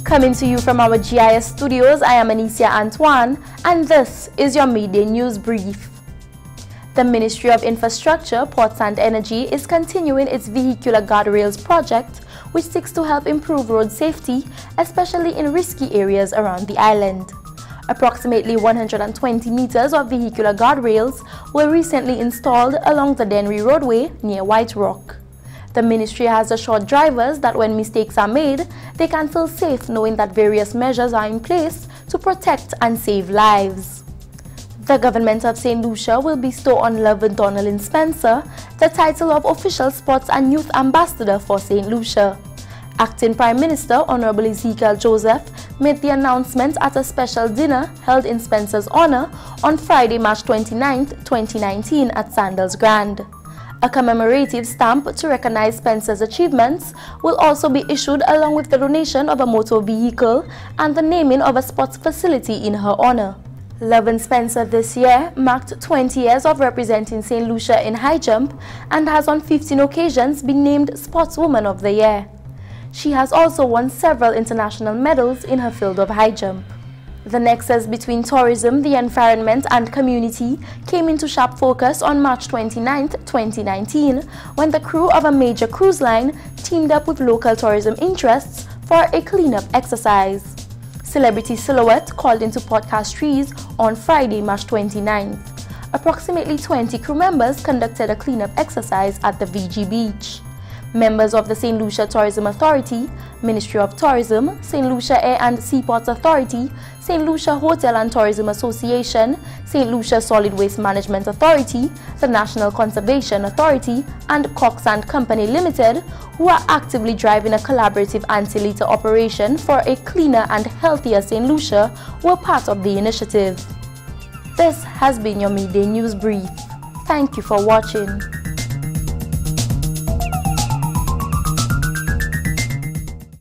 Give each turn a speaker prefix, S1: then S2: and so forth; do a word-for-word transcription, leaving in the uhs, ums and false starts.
S1: Coming to you from our G I S studios, I am Anicia Antoine, and this is your Midday News Brief. The Ministry of Infrastructure, Ports and Energy is continuing its vehicular guardrails project, which seeks to help improve road safety, especially in risky areas around the island. Approximately one hundred twenty meters of vehicular guardrails were recently installed along the Dennery roadway near White Rock. The ministry has assured drivers that when mistakes are made, they can feel safe knowing that various measures are in place to protect and save lives. The Government of Saint Lucia will bestow on Levern Donaline Spencer the title of Official Sports and Youth Ambassador for Saint Lucia. Acting Prime Minister Honorable Ezekiel Joseph made the announcement at a special dinner held in Spencer's honor on Friday, March twenty-ninth, twenty nineteen at Sandals Grand. A commemorative stamp to recognize Spencer's achievements will also be issued along with the donation of a motor vehicle and the naming of a sports facility in her honor. Levern Spencer this year marked twenty years of representing Saint Lucia in high jump and has on fifteen occasions been named Sportswoman of the Year. She has also won several international medals in her field of high jump. The nexus between tourism, the environment and community came into sharp focus on March twenty-ninth, twenty nineteen, when the crew of a major cruise line teamed up with local tourism interests for a cleanup exercise. Celebrity Silhouette called into Port Castries on Friday, March twenty-ninth. Approximately twenty crew members conducted a cleanup exercise at the V G Beach. Members of the Saint Lucia Tourism Authority, Ministry of Tourism, Saint Lucia Air and Seaports Authority, Saint Lucia Hotel and Tourism Association, Saint Lucia Solid Waste Management Authority, the National Conservation Authority, and Cox and Company Limited, who are actively driving a collaborative anti-litter operation for a cleaner and healthier Saint Lucia, were part of the initiative. This has been your Midday News Brief. Thank you for watching.